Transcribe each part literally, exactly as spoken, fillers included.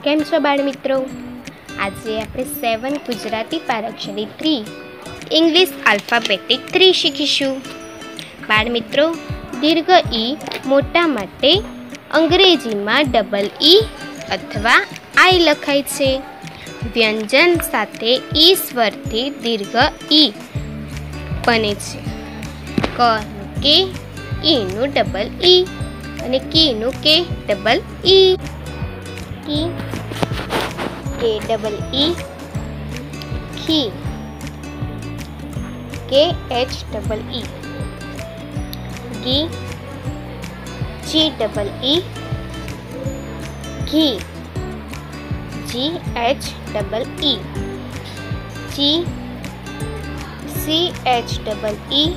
કેમ છો બાળ મિત્રો? આજે આપણે સેવન ગુજરાતી પારક્ષરી થ્રી ઇંગ્લિશ આલ્ફાબેટિક થ્રી શીખીશું. બાળ મિત્રો, દીર્ઘ ઈ મોટા માટે અંગ્રેજીમાં ડબલ ઈ અથવા આઈ લખાય છે. વ્યંજન સાથે ઈ સ્વરથી દીર્ઘ ઈ બને છે. ક કે ઈનું ડબલ ઈ અને કીનું કે ડબલ ઈ. કી કે ડબલ ઈ, ખી કે એચ ડબલ ઈ, ગી જી ડબલ ઈ, ઘી જી એચ ડબલ ઈ, ચી સી એચ ડબલ ઈ,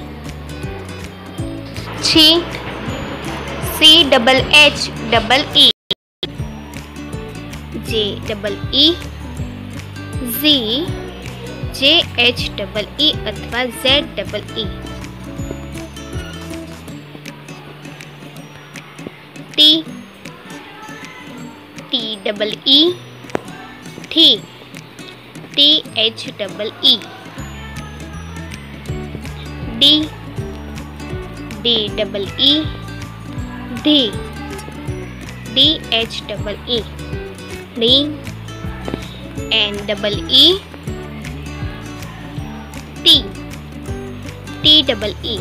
છી C double H double E, J double E, ઝી જે એચ ડબલ ઈ અથવા ઝેડ ડબલ ઈ, ટી ટી ડબલ ઈ, થી ટી એચ ડબલ ઈ, ડી D double E, ધી D H double E, ડી N double E, ટી T double E,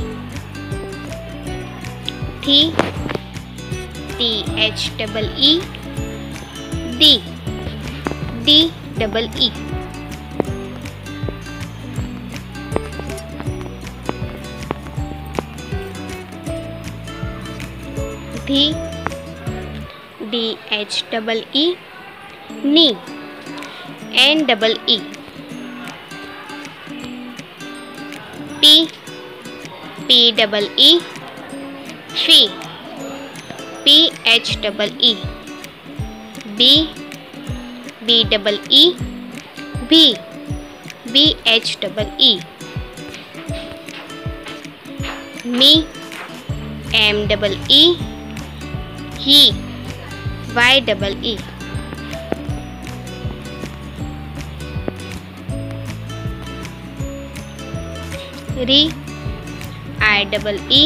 થી T H double E, ડી D double E, ધી ડી એચ ડબલ ઈ, ની N double E, પી P double E, fee પી H double E, બી B double E, ભી B H double E, મી M double E, હી Y double E, રી I double E,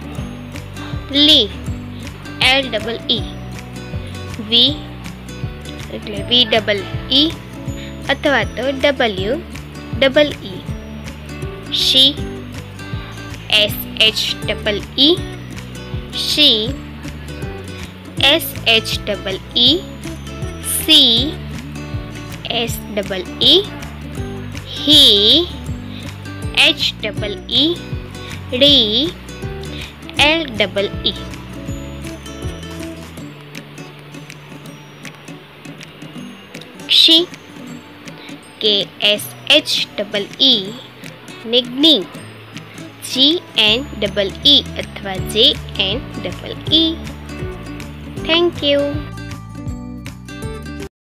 લી L double ઈ, વી એટલે વી double E અથવા તો ડબલ્યુ ડબલ ઈ, શી એસ એચ ડબલ ઈ, શી એસ એચ ડબલ ઈ, સી એસ ડબલ ઈ, હી એચ ડબલ ઈ, ડી એલ ડબલ ઈ, ક્ષી કે એસ એચ ડબલ ઈ ને જ્ઞી જી એન ડબલ ઈ અથવા J N double E. Thank you.